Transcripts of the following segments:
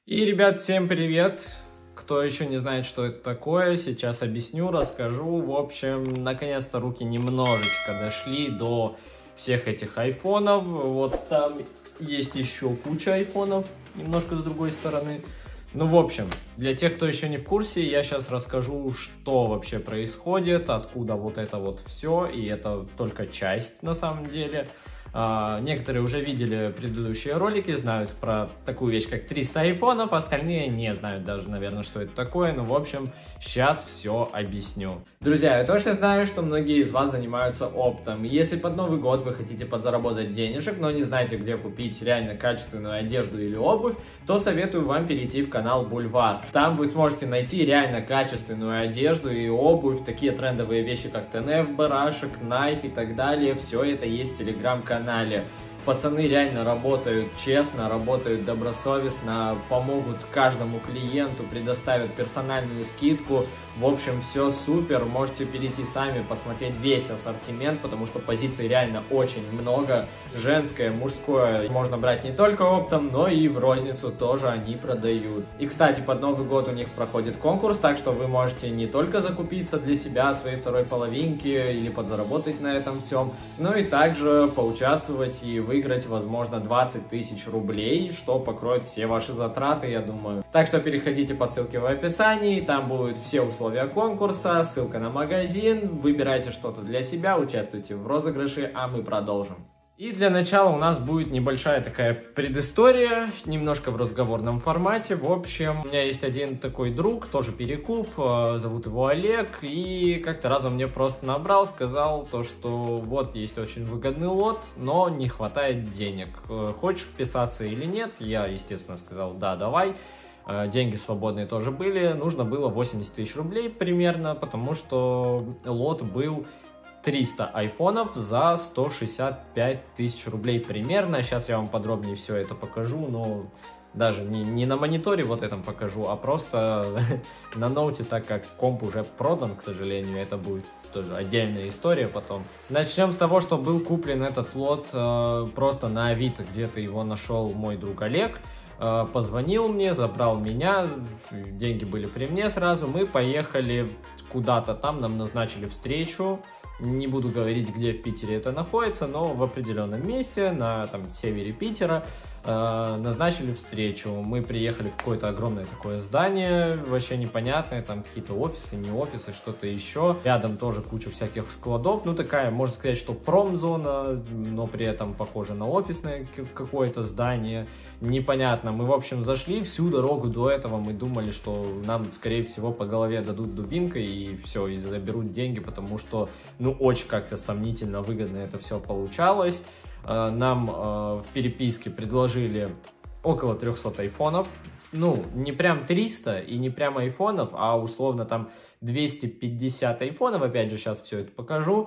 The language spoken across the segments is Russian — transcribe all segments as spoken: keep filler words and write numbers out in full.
И, ребят, всем привет! Кто еще не знает, что это такое, сейчас объясню, расскажу. В общем, наконец-то руки немножечко дошли до всех этих айфонов. Вот там есть еще куча айфонов, немножко с другой стороны. Ну, в общем, для тех, кто еще не в курсе, я сейчас расскажу, что вообще происходит, откуда вот это вот все, и это только часть на самом деле. Uh, некоторые уже видели предыдущие ролики, знают про такую вещь, как триста айфонов, остальные не знают даже, наверное, что это такое. Ну, в общем, сейчас все объясню. Друзья, я точно знаю, что многие из вас занимаются оптом. Если под Новый год вы хотите подзаработать денежек, но не знаете, где купить реально качественную одежду или обувь, то советую вам перейти в канал Бульвар. Там вы сможете найти реально качественную одежду и обувь, такие трендовые вещи, как тэ эн эф, Барашек, Nike и так далее. Все это есть в телеграм-канале. Пацаны реально работают честно, работают добросовестно, помогут каждому клиенту, предоставят персональную скидку. В общем, все супер, можете перейти сами, посмотреть весь ассортимент, потому что позиций реально очень много. Женское, мужское можно брать не только оптом, но и в розницу тоже они продают. И, кстати, под Новый год у них проходит конкурс, так что вы можете не только закупиться для себя, своей второй половинки или подзаработать на этом всем, но и также поучаствовать и выиграть, возможно, двадцать тысяч рублей, что покроет все ваши затраты, я думаю. Так что переходите по ссылке в описании, там будут все условия конкурса, ссылка на магазин, выбирайте что-то для себя, участвуйте в розыгрыше, а мы продолжим. И для начала у нас будет небольшая такая предыстория, немножко в разговорном формате. В общем, у меня есть один такой друг, тоже перекуп, зовут его Олег, и как-то раз он мне просто набрал, сказал то, что вот есть очень выгодный лот, но не хватает денег. Хочешь вписаться или нет? Я, естественно, сказал да, давай. Деньги свободные тоже были, нужно было восемьдесят тысяч рублей примерно, потому что лот был триста айфонов за сто шестьдесят пять тысяч рублей примерно. Сейчас я вам подробнее все это покажу, но даже не, не на мониторе вот этом покажу, а просто на ноуте, так как комп уже продан, к сожалению, это будет тоже отдельная история потом. Начнем с того, что был куплен этот лот э, просто на Авито, где-то его нашел мой друг Олег. Позвонил мне, забрал меня, деньги были при мне сразу, мы поехали куда-то там, нам назначили встречу, не буду говорить, где в Питере это находится, но в определенном месте, на там севере Питера, э, назначили встречу. Мы приехали в какое-то огромное такое здание, вообще непонятное, там какие-то офисы, не офисы, что-то еще. Рядом тоже куча всяких складов, ну такая, можно сказать, что промзона, но при этом похоже на офисное какое-то здание, непонятно. Мы, в общем, зашли, всю дорогу до этого мы думали, что нам, скорее всего, по голове дадут дубинкой и все, и заберут деньги, потому что, ну, очень как-то сомнительно выгодно это все получалось. Нам в переписке предложили около трехсот айфонов. Ну, не прям триста и не прям айфонов, а условно там двести пятьдесят айфонов, опять же, сейчас все это покажу,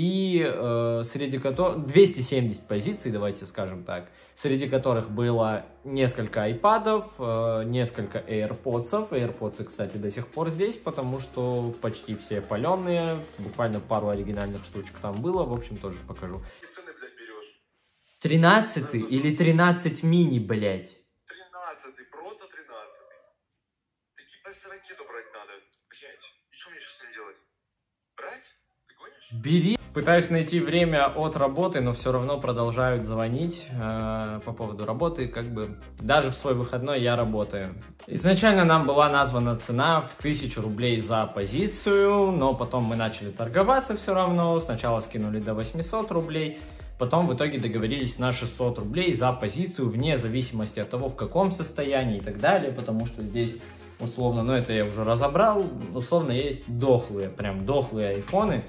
и э, среди которых двести семьдесят позиций, давайте скажем так, среди которых было несколько айпадов, э, несколько AirPods. AirPods, кстати, до сих пор здесь, потому что почти все паленые, буквально пару оригинальных штучек там было, в общем, тоже покажу. тринадцатый или тринадцать мини, блять? тринадцатый, просто тринадцатый. Такие с ракету брать надо. Блять, и что мне сейчас с ним делать? Брать? Ты гонишь? Бери. Пытаюсь найти время от работы, но все равно продолжают звонить э, по поводу работы, как бы даже в свой выходной я работаю. Изначально нам была названа цена в тысячу рублей за позицию, но потом мы начали торговаться все равно, сначала скинули до восьмисот рублей. Потом в итоге договорились на шестьсот рублей за позицию, вне зависимости от того, в каком состоянии и так далее, потому что здесь условно, ну это я уже разобрал, условно есть дохлые, прям дохлые айфоны,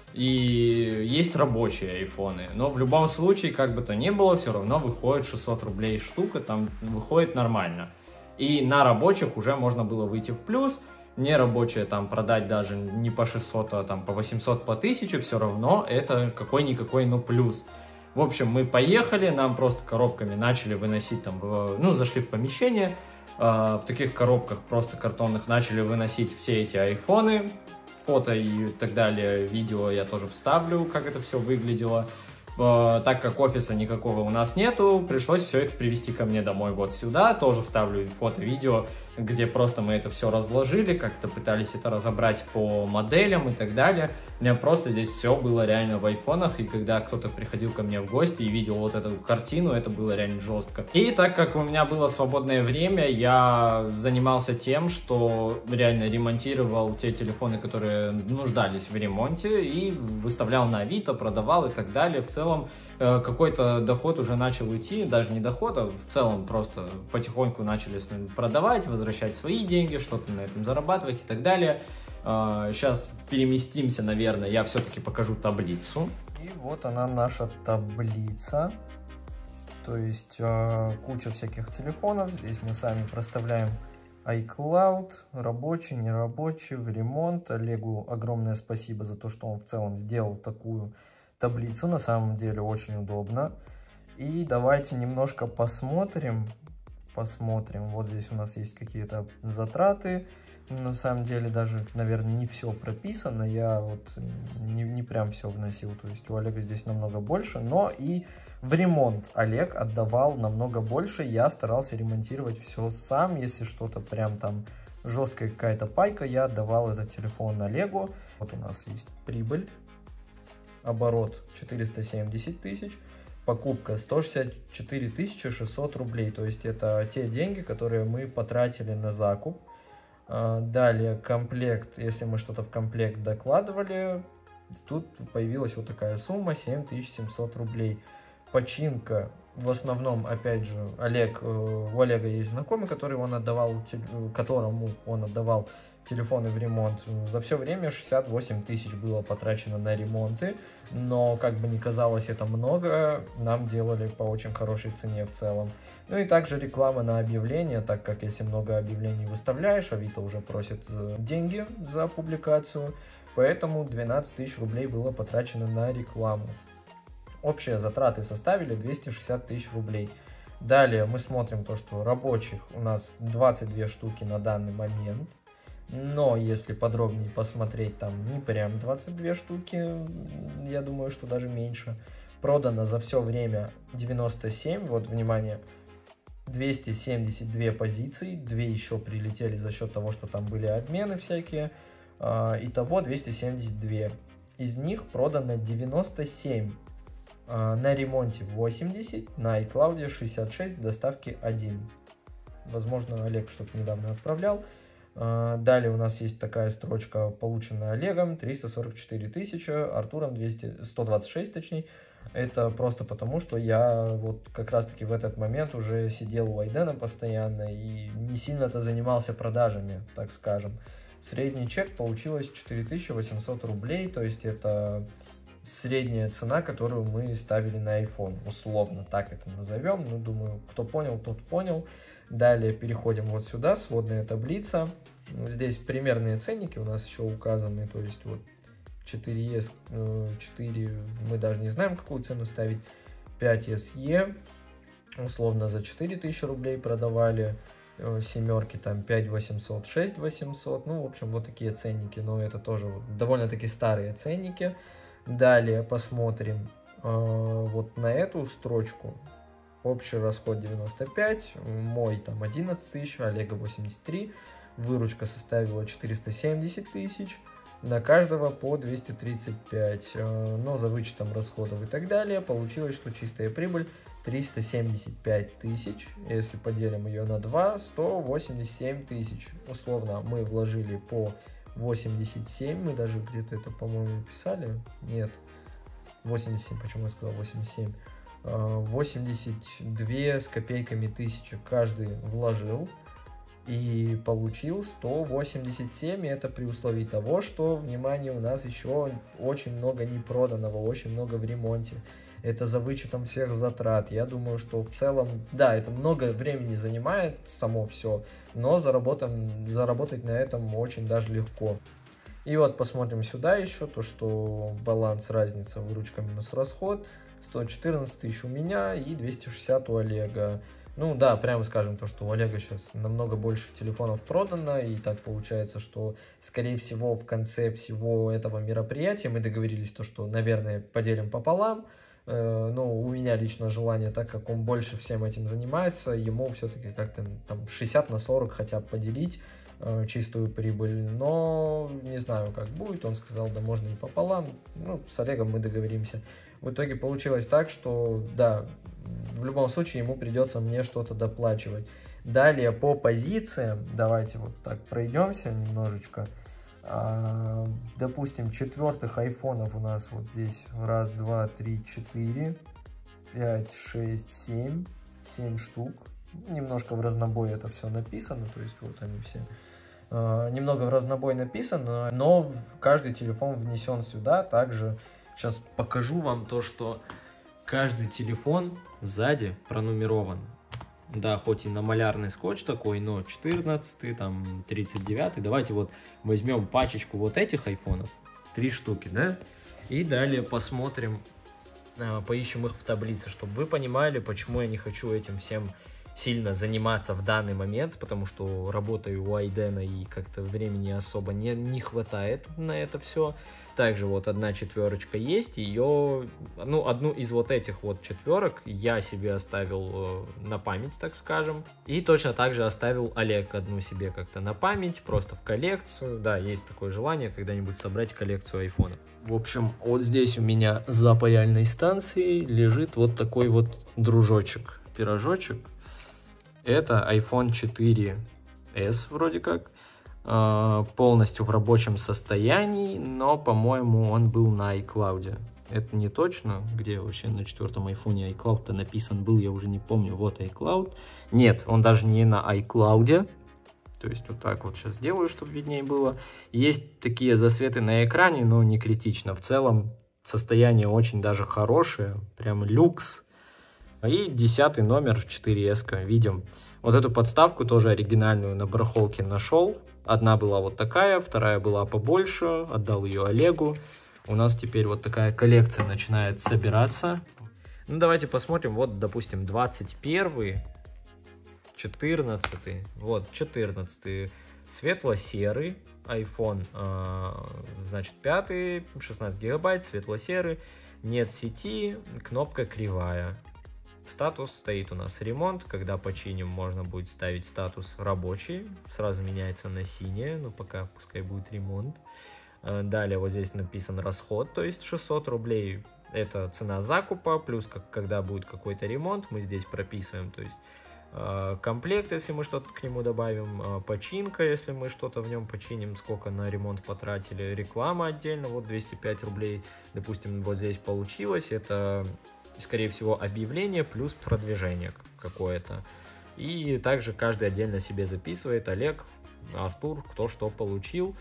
и есть рабочие айфоны, но в любом случае, как бы то ни было, все равно выходит шестьсот рублей штука, там выходит нормально. И на рабочих уже можно было выйти в плюс, не рабочие там продать даже не по шестьсот, а там по восемьсот, по тысяче, все равно это какой-никакой, но плюс. В общем, мы поехали, нам просто коробками начали выносить там, в, ну, зашли в помещение, э, в таких коробках просто картонных начали выносить все эти айфоны, фото и так далее, видео я тоже вставлю, как это все выглядело. Так как офиса никакого у нас нету, пришлось все это привезти ко мне домой вот сюда. Тоже вставлю фото-видео, где просто мы это все разложили, как-то пытались это разобрать по моделям и так далее. У меня просто здесь все было реально в айфонах, и когда кто-то приходил ко мне в гости и видел вот эту картину, это было реально жестко. И так как у меня было свободное время, я занимался тем, что реально ремонтировал те телефоны, которые нуждались в ремонте, и выставлял на Авито, продавал и так далее. В целом какой-то доход уже начал уйти, даже не доход, а в целом просто потихоньку начали продавать, возвращать свои деньги, что-то на этом зарабатывать и так далее. Сейчас переместимся, наверное, я все-таки покажу таблицу. И вот она, наша таблица. То есть куча всяких телефонов. Здесь мы сами проставляем iCloud, рабочий, нерабочий, в ремонт. Олегу огромное спасибо за то, что он в целом сделал такую таблицу, на самом деле очень удобно. И давайте немножко посмотрим, посмотрим, вот здесь у нас есть какие-то затраты, на самом деле даже, наверное, не все прописано, я вот не, не прям все вносил, то есть у Олега здесь намного больше, но и в ремонт Олег отдавал намного больше, я старался ремонтировать все сам, если что-то прям там жесткая какая-то пайка, я отдавал этот телефон Олегу. Вот у нас есть прибыль. Оборот четыреста семьдесят тысяч, покупка сто шестьдесят четыре тысячи шестьсот рублей, то есть это те деньги, которые мы потратили на закуп. Далее комплект, если мы что-то в комплект докладывали, тут появилась вот такая сумма семь тысяч семьсот рублей. Починка, в основном, опять же, Олег, у Олега есть знакомый, который он отдавал, которому он отдавал телефоны в ремонт. За все время шестьдесят восемь тысяч было потрачено на ремонты, но, как бы ни казалось это много, нам делали по очень хорошей цене в целом. Ну и также реклама на объявления, так как если много объявлений выставляешь, Авито уже просит деньги за публикацию, поэтому двенадцать тысяч рублей было потрачено на рекламу. Общие затраты составили двести шестьдесят тысяч рублей. Далее мы смотрим то, что рабочих у нас двадцать две штуки на данный момент. Но если подробнее посмотреть, там не прям двадцать две штуки, я думаю, что даже меньше. Продано за все время девяносто семь, вот, внимание, двести семьдесят две позиции, две еще прилетели за счет того, что там были обмены всякие. Итого двести семьдесят два. Из них продано девяносто семь. На ремонте восемьдесят, на iCloud шестьдесят шесть, в доставке один. Возможно, Олег что-то недавно отправлял. Далее у нас есть такая строчка, полученная Олегом, триста сорок четыре тысячи, Артуром двести, сто двадцать шесть точнее. Это просто потому, что я вот как раз таки в этот момент уже сидел у Айдена постоянно и не сильно-то занимался продажами, так скажем. Средний чек получилось четыре тысячи восемьсот рублей, то есть это средняя цена, которую мы ставили на iPhone, условно так это назовем. Ну, думаю, кто понял, тот понял. Далее переходим вот сюда, сводная таблица. Здесь примерные ценники у нас еще указаны, то есть вот четыре эс, четыре, мы даже не знаем, какую цену ставить. пять эс и, условно за четыре тысячи рублей продавали. Семерки там пять восемьсот, шесть восемьсот, ну, в общем, вот такие ценники, но это тоже довольно-таки старые ценники. Далее посмотрим э, вот на эту строчку. Общий расход девяносто пять, мой там одиннадцать тысяч, Олега восемьдесят три, выручка составила четыреста семьдесят тысяч, на каждого по двести тридцать пять, э, но за вычетом расходов и так далее получилось, что чистая прибыль триста семьдесят пять тысяч, если поделим ее на два, сто восемьдесят семь тысяч. Условно мы вложили по восемьдесят семь, мы даже где-то это, по-моему, писали, нет, восемьдесят семь, почему я сказал восемьдесят семь, восемьдесят два с копейками тысячи каждый вложил и получил сто восемьдесят семь, и это при условии того, что, внимание, у нас еще очень много непроданного, очень много в ремонте. Это за вычетом всех затрат. Я думаю, что в целом, да, это много времени занимает само все, но заработан, заработать на этом очень даже легко. И вот посмотрим сюда еще, то что баланс, разница, выручка минус расход, сто четырнадцать тысяч у меня и двести шестьдесят у Олега. Ну да, прямо скажем то, что у Олега сейчас намного больше телефонов продано, и так получается, что, скорее всего, в конце всего этого мероприятия мы договорились, то, что, наверное, поделим пополам. Ну, у меня лично желание, так как он больше всем этим занимается, ему все-таки как-то там шестьдесят на сорок хотя бы поделить э, чистую прибыль, но не знаю, как будет, он сказал, да можно и пополам, ну, с Олегом мы договоримся. В итоге получилось так, что, да, в любом случае ему придется мне что-то доплачивать. Далее по позициям, давайте вот так пройдемся немножечко. Допустим, четвертых айфонов у нас вот здесь раз, два, три, четыре, пять, шесть, семь, семь штук. Немножко в разнобой это все написано, то есть вот они все. Немного в разнобой написано, но каждый телефон внесен сюда. Также сейчас покажу вам то, что каждый телефон сзади пронумерован. Да, хоть и на малярный скотч такой, но четырнадцатый, там, тридцать девятый. Давайте вот возьмем пачечку вот этих айфонов, три штуки, да? И далее посмотрим, поищем их в таблице, чтобы вы понимали, почему я не хочу этим всем сильно заниматься в данный момент, потому что работаю у Айдена и как-то времени особо не, не хватает на это все. Также вот одна четверочка есть, ее, ну, одну из вот этих вот четверок я себе оставил э, на память, так скажем. И точно так же оставил Олег одну себе как-то на память, просто в коллекцию. Да, есть такое желание когда-нибудь собрать коллекцию айфонов. В общем, вот здесь у меня за паяльной станцией лежит вот такой вот дружочек, пирожочек. Это айфон четыре эс вроде как. Полностью в рабочем состоянии, но, по-моему, он был на iCloud. Это не точно, где вообще на четвертом айфоне iCloud-то написан был, я уже не помню. Вот iCloud. Нет, он даже не на iCloud. То есть вот так вот сейчас делаю, чтобы виднее было. Есть такие засветы на экране, но не критично. В целом состояние очень даже хорошее, прям люкс. И десятый номер четыре эс видим. Вот эту подставку тоже оригинальную на барахолке нашел. Одна была вот такая, вторая была побольше, отдал ее Олегу. У нас теперь вот такая коллекция начинает собираться. Ну, давайте посмотрим. Вот, допустим, двадцать первый, четырнадцатый. Вот, четырнадцатый. Светло-серый iPhone, значит, пятый, шестнадцать гигабайт, светло-серый. Нет сети, кнопка кривая. Статус стоит у нас ремонт. Когда починим, можно будет ставить статус рабочий. Сразу меняется на синее, но пока пускай будет ремонт. Далее вот здесь написан расход, то есть шестьсот рублей. Это цена закупа, плюс как, когда будет какой-то ремонт, мы здесь прописываем. То есть комплект, если мы что-то к нему добавим, починка, если мы что-то в нем починим, сколько на ремонт потратили, реклама отдельно, вот двести пять рублей, допустим, вот здесь получилось. Это, скорее всего, объявление плюс продвижение какое-то. И также каждый отдельно себе записывает, Олег, Артур, кто что получил.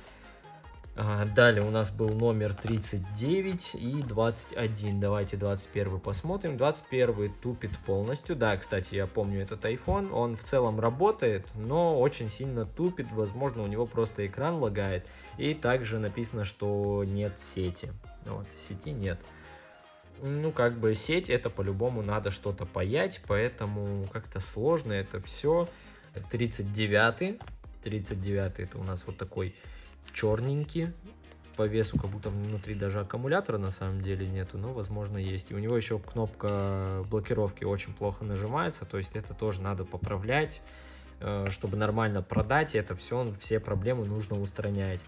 Далее у нас был номер тридцать девять и двадцать один. Давайте двадцать первый посмотрим. двадцать первый тупит полностью. Да, кстати, я помню этот iPhone. Он в целом работает, но очень сильно тупит. Возможно, у него просто экран лагает. И также написано, что нет сети. Вот, сети нет. Ну, как бы сеть, это по-любому надо что-то паять, поэтому как-то сложно это все. тридцать девятый. тридцать девятый это у нас вот такой черненький, по весу как будто внутри даже аккумулятора на самом деле нету, но возможно есть. И у него еще кнопка блокировки очень плохо нажимается, то есть это тоже надо поправлять, чтобы нормально продать это все, все проблемы нужно устранять.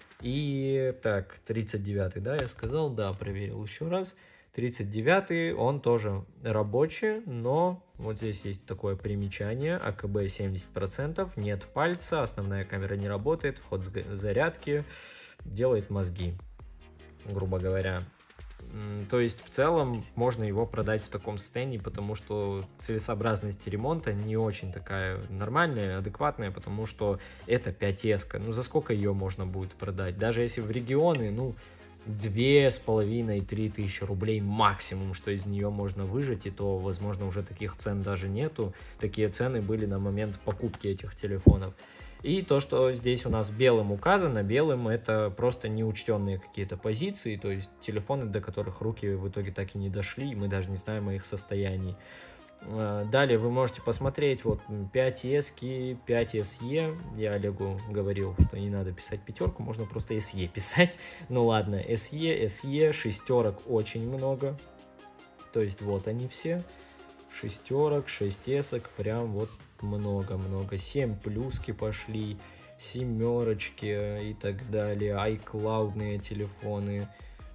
И так, тридцать девятый, да, я сказал, да, проверил еще раз. тридцать девятый, он тоже рабочий, но вот здесь есть такое примечание, а ка бэ семьдесят процентов, нет пальца, основная камера не работает, вход зарядки делает мозги, грубо говоря. То есть в целом можно его продать в таком состоянии, потому что целесообразность ремонта не очень такая нормальная, адекватная, потому что это пять эс, ну за сколько ее можно будет продать? Даже если в регионы, ну, две с половиной — три тысячи рублей максимум, что из нее можно выжать, и то, возможно, уже таких цен даже нету. Такие цены были на момент покупки этих телефонов. И то, что здесь у нас белым указано, белым это просто неучтенные какие-то позиции, то есть телефоны, до которых руки в итоге так и не дошли, и мы даже не знаем о их состоянии. Далее вы можете посмотреть вот пять эс, пять эс и. Я Олегу говорил, что не надо писать пятерку, можно просто эс и писать. Ну ладно, эс и, эс и, шестерок очень много. То есть вот они все. Шестерок, шесть эсок, прям вот много-много. семь плюски пошли, семерочки и так далее. iCloud-ные телефоны.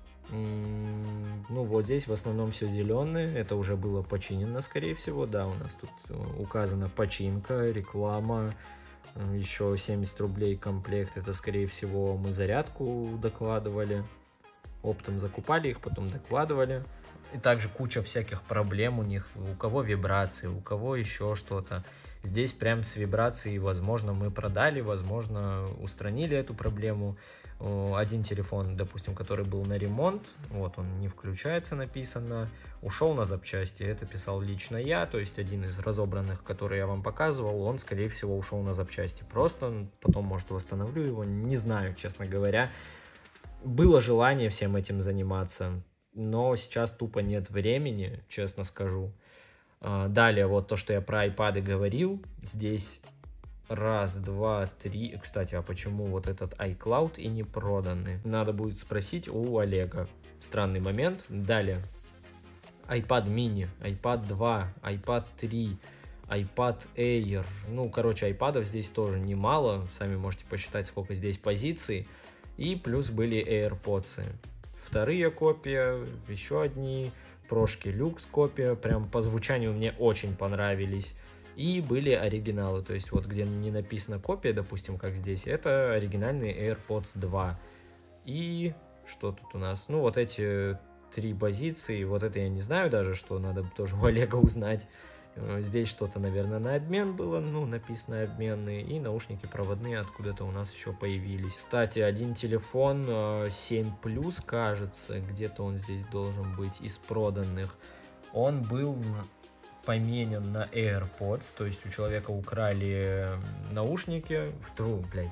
Ну, вот здесь в основном все зеленое. Это уже было починено, скорее всего. Да, у нас тут указана починка, реклама. Еще семьдесят рублей комплект. Это, скорее всего, мы зарядку докладывали. Оптом закупали их, потом докладывали. И также куча всяких проблем у них. У кого вибрации, у кого еще что-то. Здесь прям с вибрацией, возможно, мы продали, возможно, устранили эту проблему. Один телефон, допустим, который был на ремонт, вот он не включается, написано, ушел на запчасти. Это писал лично я, то есть один из разобранных, который я вам показывал, он, скорее всего, ушел на запчасти. Просто потом, может, восстановлю его, не знаю, честно говоря. Было желание всем этим заниматься, но сейчас тупо нет времени, честно скажу. Далее, вот то, что я про iPad говорил, здесь раз, два, три. Кстати, а почему вот этот iCloud и не проданный? Надо будет спросить у Олега. Странный момент. Далее, iPad mini, iPad два, iPad три, iPad Air. Ну, короче, айпадов здесь тоже немало. Сами можете посчитать, сколько здесь позиций. И плюс были AirPods. Вторые копия, еще одни. Прошки люкс копия. Прям по звучанию мне очень понравились. И были оригиналы, то есть вот где не написано копия, допустим, как здесь, это оригинальный AirPods два. И что тут у нас? Ну, вот эти три позиции, вот это я не знаю даже, что надо тоже у Олега узнать. Здесь что-то, наверное, на обмен было, ну, написано обменные, и наушники проводные откуда-то у нас еще появились. Кстати, один телефон семь плюс, кажется, где-то он здесь должен быть из проданных. Он был поменен на AirPods, то есть у человека украли наушники, тру, блядь,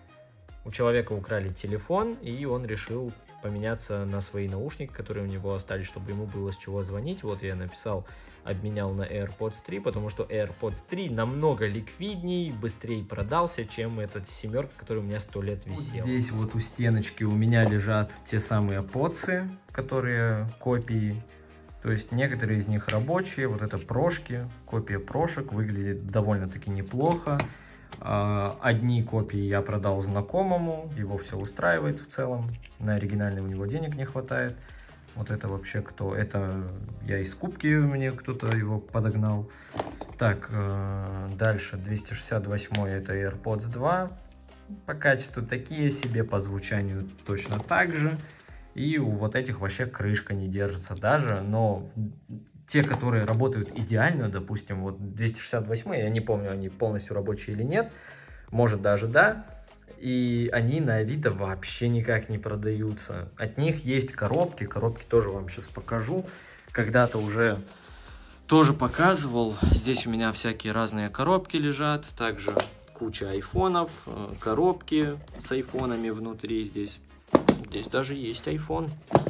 у человека украли телефон, и он решил поменяться на свои наушники, которые у него остались, чтобы ему было с чего звонить. Вот я написал, обменял на AirPods три, потому что AirPods три намного ликвидней, быстрее продался, чем этот семерка, который у меня сто лет висел. Вот здесь вот у стеночки у меня лежат те самые подсы, которые копии. То есть некоторые из них рабочие, вот это прошки, копия прошек, выглядит довольно-таки неплохо. Одни копии я продал знакомому, его все устраивает в целом, на оригинальный у него денег не хватает. Вот это вообще кто? Это я из скупки, мне кто-то его подогнал. Так, дальше двести шестьдесят восемь, это AirPods два. По качеству такие себе, по звучанию точно так же. И у вот этих вообще крышка не держится даже, но те, которые работают идеально, допустим, вот двести шестьдесят восемь, я не помню, они полностью рабочие или нет, может даже да, и они на Авито вообще никак не продаются. От них есть коробки, коробки тоже вам сейчас покажу, когда-то уже тоже показывал. Здесь у меня всякие разные коробки лежат, также куча айфонов, коробки с айфонами внутри здесь. Здесь даже есть iPhone.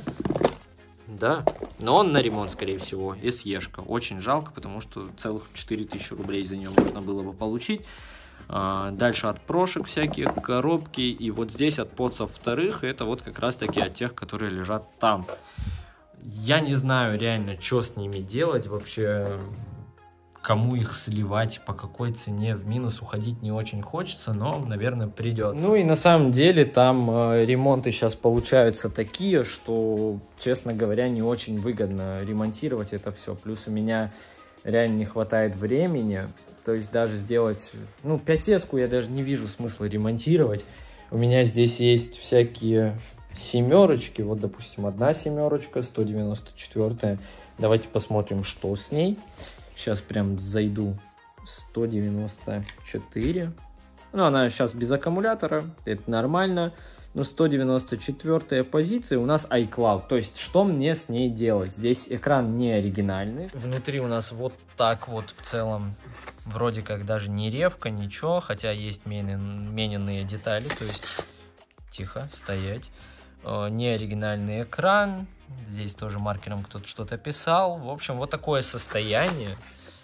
Да, но он на ремонт, скорее всего. эс и-шка. Очень жалко, потому что целых четыре тысячи рублей за нее можно было бы получить. А, дальше от прошек всяких, коробки. И вот здесь от подсов вторых. Это вот как раз таки от тех, которые лежат там. Я не знаю реально, что с ними делать вообще. Кому их сливать, по какой цене, в минус уходить не очень хочется, но, наверное, придется. Ну и на самом деле там э, ремонты сейчас получаются такие, что, честно говоря, не очень выгодно ремонтировать это все. Плюс у меня реально не хватает времени, то есть даже сделать, ну, пять эску я даже не вижу смысла ремонтировать. У меня здесь есть всякие семерочки, вот, допустим, одна семерочка, сто девяносто четыре. Давайте посмотрим, что с ней. Сейчас прям зайду. сто девяносто четыре. Ну, она сейчас без аккумулятора. Это нормально. Но сто девяносто четвёртая позиция у нас iCloud. То есть, что мне с ней делать? Здесь экран не оригинальный. Внутри у нас вот так вот в целом. Вроде как даже не ревка, ничего. Хотя есть мененные детали. То есть, тихо, стоять. Не оригинальный экран. Здесь тоже маркером кто-то что-то писал. В общем, вот такое состояние.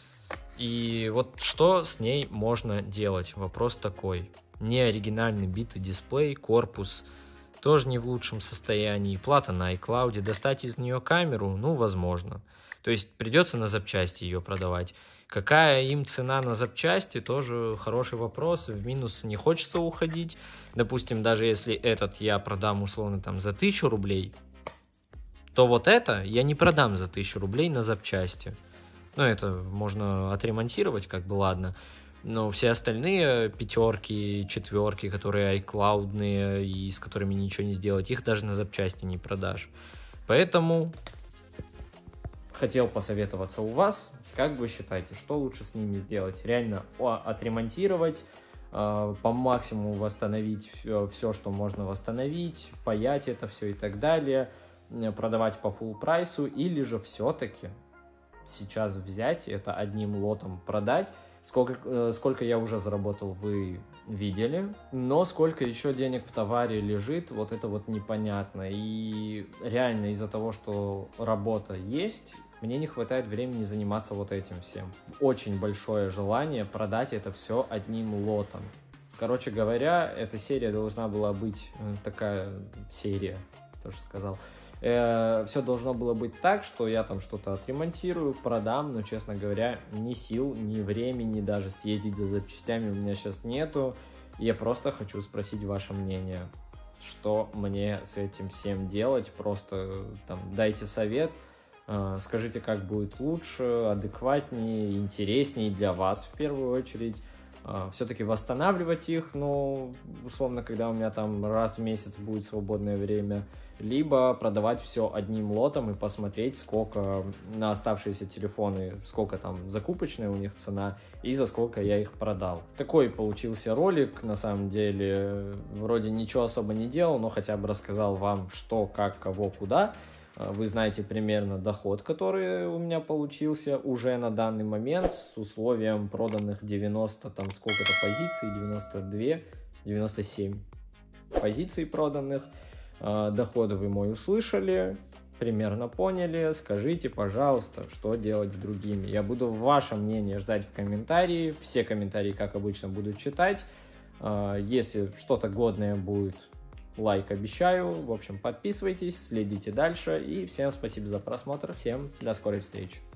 И вот что с ней можно делать? Вопрос такой. Не оригинальный битый дисплей, корпус тоже не в лучшем состоянии. Плата на iCloud, достать из нее камеру, ну, возможно. То есть придется на запчасти ее продавать. Какая им цена на запчасти, тоже хороший вопрос. В минус не хочется уходить. Допустим, даже если этот я продам условно там за тысячу рублей, то вот это я не продам за тысячу рублей на запчасти. Ну, это можно отремонтировать, как бы, ладно. Но все остальные пятерки, четверки, которые iCloud-ные и с которыми ничего не сделать, их даже на запчасти не продашь. Поэтому хотел посоветоваться у вас. Как вы считаете, что лучше с ними сделать? Реально отремонтировать, по максимуму восстановить все, что можно восстановить, паять это все и так далее, продавать по фулл прайсу, или же все-таки сейчас взять это одним лотом продать? Сколько, сколько я уже заработал, вы видели, но сколько еще денег в товаре лежит, вот это вот непонятно. И реально из-за того, что работа есть, мне не хватает времени заниматься вот этим всем. Очень большое желание продать это все одним лотом. Короче говоря, эта серия должна была быть, такая серия, тоже сказал, э, все должно было быть так, что я там что-то отремонтирую, продам, но, честно говоря, ни сил, ни времени даже съездить за запчастями у меня сейчас нету. Я просто хочу спросить ваше мнение, что мне с этим всем делать, просто там дайте совет. Скажите, как будет лучше, адекватнее, интереснее для вас в первую очередь. Все-таки восстанавливать их, ну, условно, когда у меня там раз в месяц будет свободное время, либо продавать все одним лотом и посмотреть, сколько на оставшиеся телефоны, сколько там закупочная у них цена и за сколько я их продал. Такой получился ролик, на самом деле, вроде ничего особо не делал, но хотя бы рассказал вам, что, как, кого, куда. Вы знаете примерно доход, который у меня получился уже на данный момент с условием проданных девяносто, там сколько-то позиций, девяносто два, девяносто семь позиций проданных. Доходы вы мой услышали, примерно поняли. Скажите, пожалуйста, что делать с другими. Я буду ваше мнение ждать в комментарии. Все комментарии, как обычно, буду читать. Если что-то годное будет, лайк обещаю. В общем, подписывайтесь, следите дальше. И всем спасибо за просмотр. Всем до скорой встречи.